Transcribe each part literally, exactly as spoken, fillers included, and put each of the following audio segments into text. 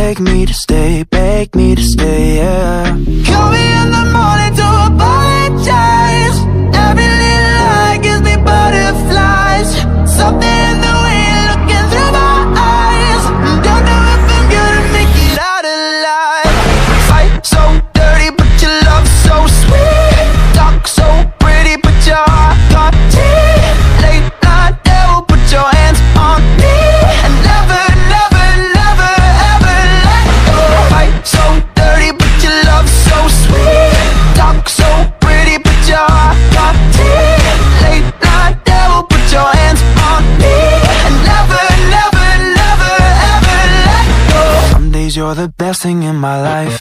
beg me to stay, beg me to stay, yeah. Call me in the morning to apologize. Every little lie gives me butterflies. Something in the way you're looking through my eyes. Don't know if I'm gonna make it out alive. Fight so dirty, but your love so sweet. Talk so pretty, but your heart got teeth. Late night devil, put your hands on me. And never, never, never, ever let go. Fight so dirty, but your love so sweet. Talk so pretty, but your heart got teeth. Late night devil, put your hands on me. And never, never, never, ever let go. Some days you're the best thing in my life.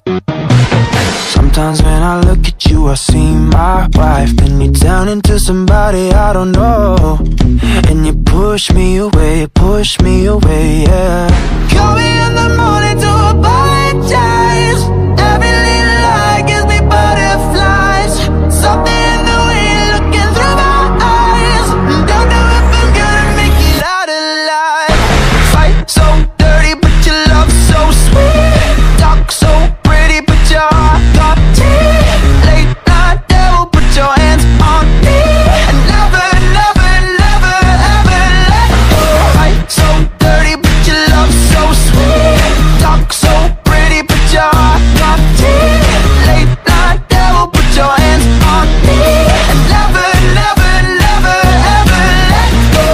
Sometimes when I look at you, I see my wife. Then you turn into somebody I don't know, and you push me away, push me away, yeah. Call me in the morning to apologize. Every little lie gives me butterflies. Something in the way you're looking through my eyes. Don't know if I'm gonna make it out alive. Fight so dirty, but your love so sweet. Talk so pretty, but your heart got teeth. Late night devil, put your hands on me. And never, never, never, ever let go. Fight so dirty, but your love so sweet. Talk so pretty, but your heart got teeth. Late night devil, put your hands on me. And never, never, never, ever let go.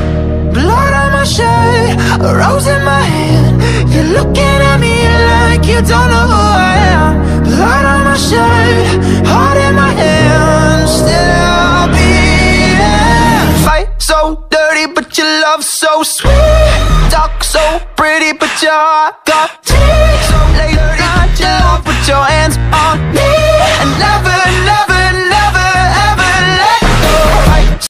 Blood on my shirt, a rose in my hand. You're looking at me like you don't know who I am. Blood on my shirt, heart in my hand. Still I'll be there. Fight so dirty, but your love so sweet. Talk so pretty, but your heart got teeth.